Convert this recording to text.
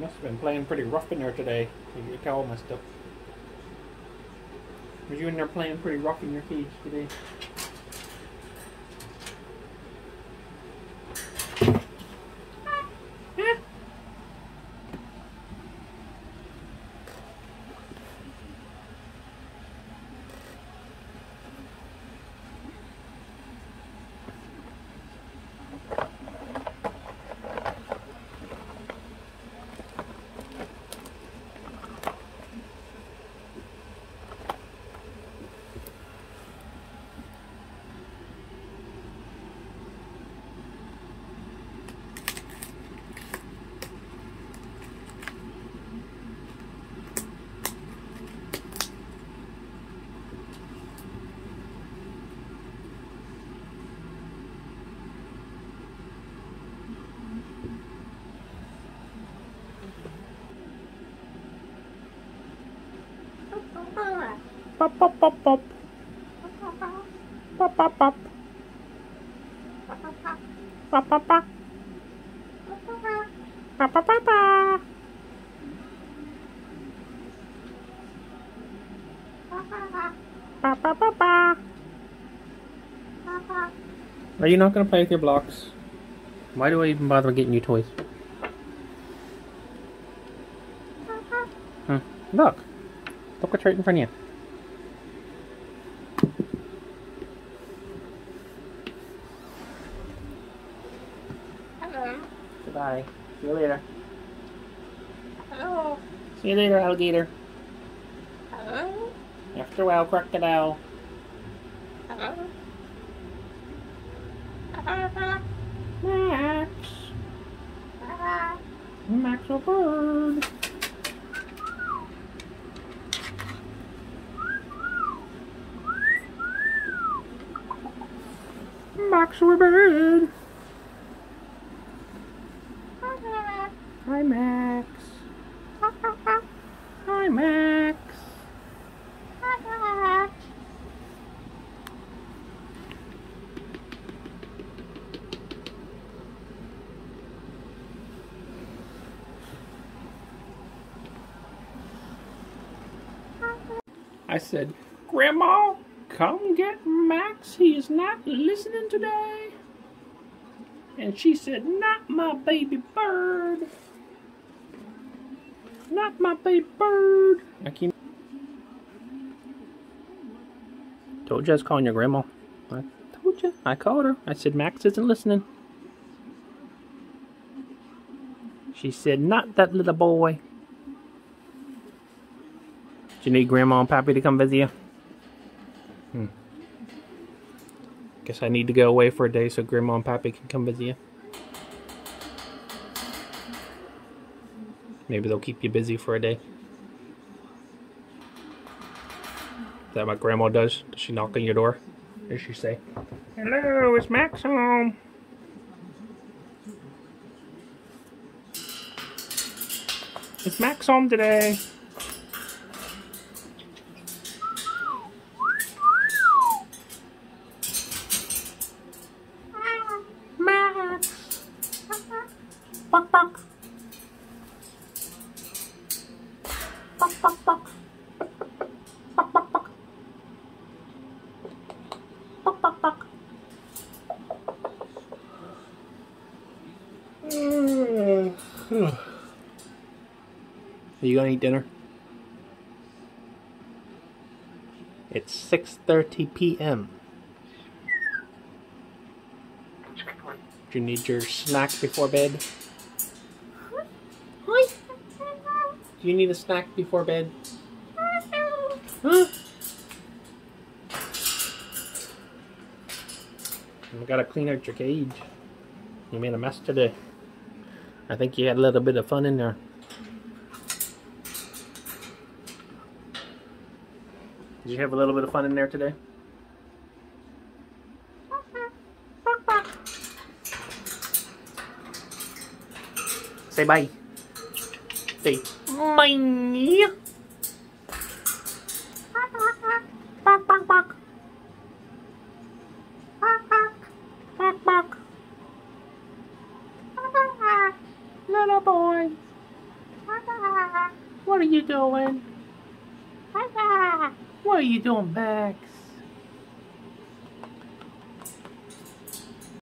must have been playing pretty rough in there today. Your cow messed up. Was you in there playing pretty rough in your cage today? Pop pop pop pop. Pop pop pop. Pop pop pop. Pop pop pop. Pop pop pop. Are you not gonna play with your blocks? Why do I even bother getting you toys? Look. Look what's right in front of you. Hello. Goodbye. See you later. Hello. See you later, alligator. Hello. After a while, crocodile. Hello. Max. Maxwell Bird. Maxwell Bird. Hi, Max. Hi, Max. I said, Grandma, come get Max. He is not listening today. And she said, not my baby bird. Not my baby bird. I keep... Told you I was calling your grandma. I told you. I called her. I said, Max isn't listening. She said, not that little boy. Do you need Grandma and Pappy to come visit you? Guess I need to go away for a day so Grandma and Pappy can come visit you. Maybe they'll keep you busy for a day. Is that what Grandma does? Does she knock on your door? Does she say, hello, is Max home? Is Max home today? Max! Buck, buck! Buck, buck, buck! Buck, buck, buck! Buck, buck, buck! Are you gonna eat dinner? It's 6:30 p.m. Do you need your snack before bed? Hi. Do you need a snack before bed? Huh? We gotta clean out your cage. You made a mess today. I think you had a little bit of fun in there. Did you have a little bit of fun in there today? Say bye. Say bye. Bark, bark, bark. Bark, bark. Bark, bark. Little boy. What are you doing? What are you doing, Max?